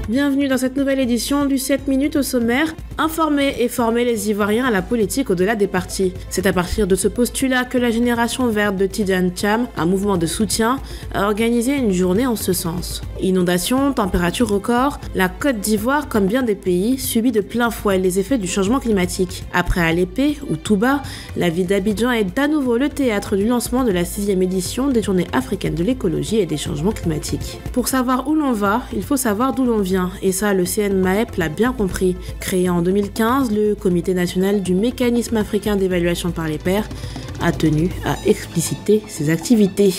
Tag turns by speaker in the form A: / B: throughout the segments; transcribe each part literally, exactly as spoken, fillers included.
A: Bienvenue dans cette nouvelle édition du sept minutes au sommaire. Informer et former les Ivoiriens à la politique au-delà des partis. C'est à partir de ce postulat que la Génération Verte de Tidjane Thiam, un mouvement de soutien, a organisé une journée en ce sens. Inondations, températures records, la Côte d'Ivoire, comme bien des pays, subit de plein fouet les effets du changement climatique. Après Alépé ou Touba, la ville d'Abidjan est à nouveau le théâtre du lancement de la sixième édition des Journées africaines de l'écologie et des changements climatiques. Pour savoir où l'on va, il faut savoir d'où l'on vient. Et ça, le C N M A E P l'a bien compris. Créé en deux mille quinze, le Comité national du mécanisme africain d'évaluation par les pairs a tenu à expliciter ses activités.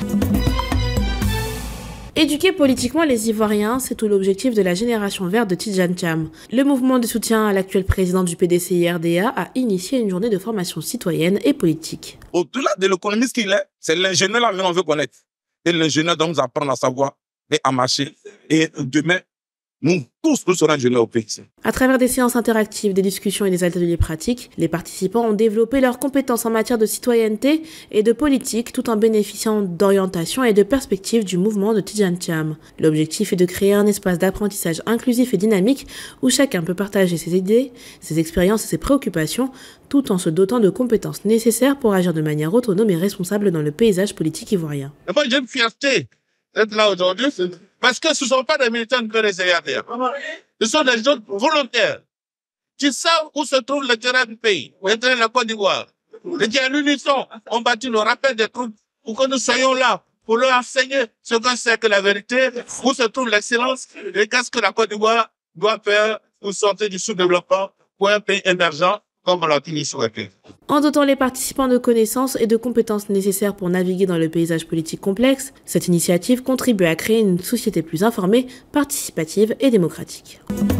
A: Éduquer politiquement les Ivoiriens, c'est tout l'objectif de la Génération Verte de Tidjane Thiam. Le mouvement de soutien à l'actuel président du P D C I R D A a initié une journée de formation citoyenne et politique.
B: Au-delà de l'économiste qu'il est, c'est l'ingénieur là qu'on veut connaître. Et l'ingénieur doit nous apprendre à savoir et à marcher. Et demain, nous tous, nous serons ingénieurs au pays.
A: À travers des séances interactives, des discussions et des ateliers pratiques, les participants ont développé leurs compétences en matière de citoyenneté et de politique tout en bénéficiant d'orientation et de perspectives du mouvement de Tidjane Thiam. L'objectif est de créer un espace d'apprentissage inclusif et dynamique où chacun peut partager ses idées, ses expériences et ses préoccupations tout en se dotant de compétences nécessaires pour agir de manière autonome et responsable dans le paysage politique ivoirien.
C: Et moi, j'ai une fierté d'être là aujourd'hui parce que ce ne sont pas des militants de P D C I R D A. Ce sont des gens volontaires qui savent où se trouve le terrain du pays, le terrain de la Côte d'Ivoire. Et qui, à l'unisson, ont bâti le rappel des troupes pour que nous soyons là, pour leur enseigner ce que c'est que la vérité, où se trouve l'excellence et qu'est-ce que la Côte d'Ivoire doit faire pour sortir du sous-développement pour un pays émergent comme on l'a dit sur le pays.
A: En dotant les participants de connaissances et de compétences nécessaires pour naviguer dans le paysage politique complexe, cette initiative contribue à créer une société plus informée, participative et démocratique.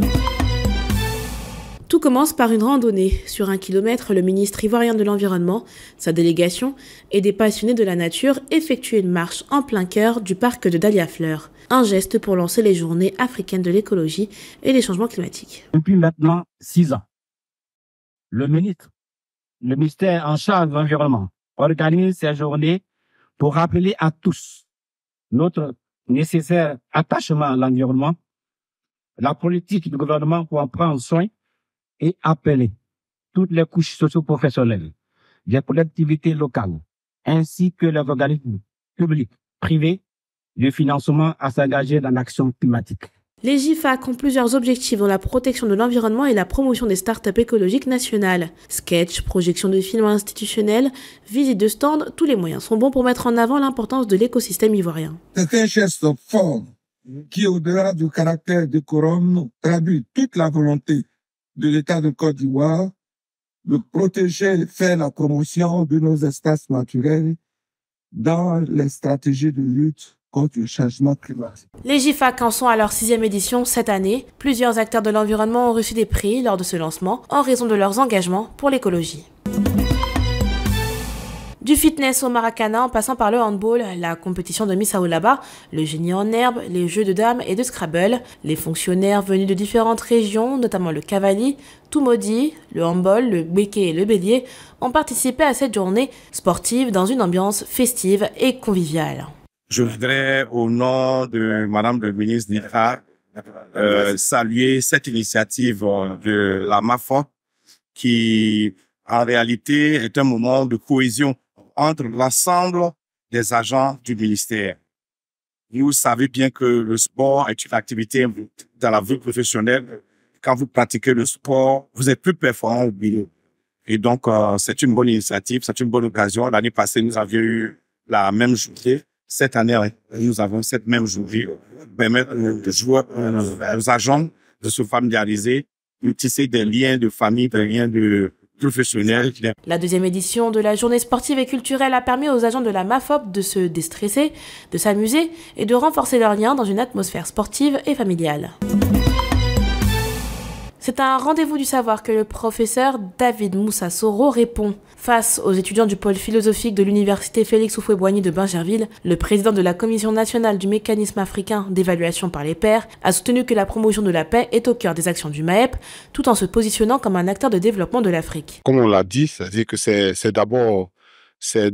A: Tout commence par une randonnée. Sur un kilomètre, le ministre ivoirien de l'Environnement, sa délégation et des passionnés de la nature effectuent une marche en plein cœur du parc de Dahlia-Fleur. Un geste pour lancer les Journées africaines de l'écologie et des changements climatiques.
D: Depuis maintenant six ans, le ministre, le ministère en charge de l'environnement organise ces journées pour rappeler à tous notre nécessaire attachement à l'environnement, la politique du gouvernement pour en prendre soin et appeler toutes les couches socio-professionnelles, les collectivités locales, ainsi que les organismes publics, privés, de financement à s'engager dans l'action climatique.
A: Les J F A C ont plusieurs objectifs dans la protection de l'environnement et la promotion des startups écologiques nationales. Sketch, projection de films institutionnels, visite de stands, tous les moyens sont bons pour mettre en avant l'importance de l'écosystème ivoirien.
E: C'est un geste fort qui, au-delà du caractère décorum, traduit toute la volonté de l'État de Côte d'Ivoire de protéger et faire la promotion de nos espaces naturels dans les stratégies de lutte contre le changement climatique.
A: Les J F A C en sont à leur sixième édition cette année. Plusieurs acteurs de l'environnement ont reçu des prix lors de ce lancement en raison de leurs engagements pour l'écologie. Du fitness au Maracana en passant par le handball, la compétition de Miss Aoulaba, le génie en herbe, les jeux de dames et de Scrabble, les fonctionnaires venus de différentes régions, notamment le Cavali, Toumaudi, le handball, le béquet et le bélier, ont participé à cette journée sportive dans une ambiance festive et conviviale.
B: Je voudrais, au nom de Madame le ministre d'État, euh, saluer cette initiative de la M A F O qui, en réalité, est un moment de cohésion entre l'ensemble des agents du ministère. Vous savez bien que le sport est une activité dans la vie professionnelle. Quand vous pratiquez le sport, vous êtes plus performant au boulot. Et donc, euh, c'est une bonne initiative, c'est une bonne occasion. L'année passée, nous avions eu la même journée. Cette année, nous avons cette même journée pour permettre aux joueurs, aux agents de se familiariser, de tisser des liens de famille, des liens de professionnels.
A: La deuxième édition de la journée sportive et culturelle a permis aux agents de la M A F O P de se déstresser, de s'amuser et de renforcer leurs liens dans une atmosphère sportive et familiale. C'est à un rendez-vous du savoir que le professeur David Moussa Soro répond. Face aux étudiants du pôle philosophique de l'université Félix Houphouët-Boigny de Bingerville, le président de la Commission nationale du mécanisme africain d'évaluation par les pairs a soutenu que la promotion de la paix est au cœur des actions du M A E P, tout en se positionnant comme un acteur de développement de l'Afrique.
F: Comme on l'a dit, c'est-à-dire que c'est d'abord c'est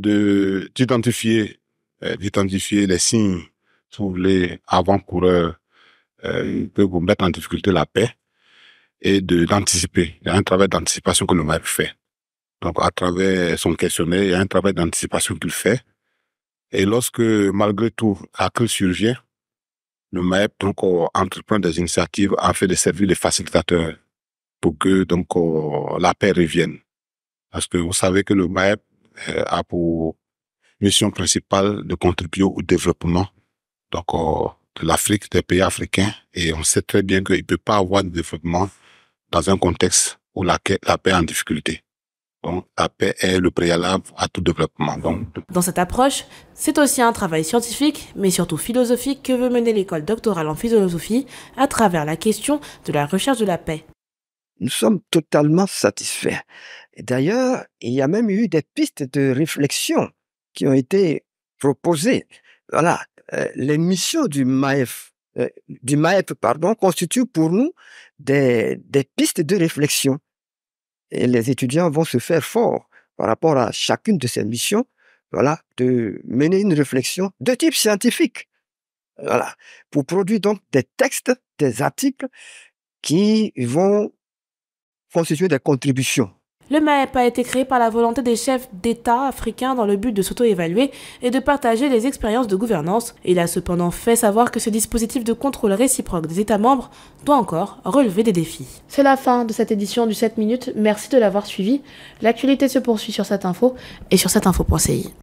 F: d'identifier euh, d'identifier les signes, tous les avant-coureurs euh, peut vous mettre en difficulté la paix et de d'anticiper. Il y a un travail d'anticipation que le M A E P fait. Donc, à travers son questionnaire, il y a un travail d'anticipation qu'il fait. Et lorsque, malgré tout, la crise survient, le M A E P donc euh, entreprend des initiatives afin de servir les facilitateurs pour que donc euh, la paix revienne. Parce que vous savez que le M A E P euh, a pour mission principale de contribuer au développement donc euh, de l'Afrique, des pays africains, et on sait très bien qu'il ne peut pas avoir de développement dans un contexte où la, la paix est en difficulté. Donc, la paix est le préalable à tout développement. Donc,
A: dans cette approche, c'est aussi un travail scientifique, mais surtout philosophique, que veut mener l'école doctorale en philosophie à travers la question de la recherche de la paix.
G: Nous sommes totalement satisfaits. Et d'ailleurs, il y a même eu des pistes de réflexion qui ont été proposées. Voilà, euh, les missions du M A E P, euh, du M A E P, pardon, constituent pour nous des, des pistes de réflexion. Et les étudiants vont se faire fort par rapport à chacune de ces missions, voilà, de mener une réflexion de type scientifique, voilà, pour produire donc des textes, des articles qui vont constituer des contributions.
A: Le M A E P a été créé par la volonté des chefs d'État africains dans le but de s'auto-évaluer et de partager les expériences de gouvernance. Il a cependant fait savoir que ce dispositif de contrôle réciproque des États membres doit encore relever des défis. C'est la fin de cette édition du sept minutes. Merci de l'avoir suivi. L'actualité se poursuit sur cette info et sur cette info point c i.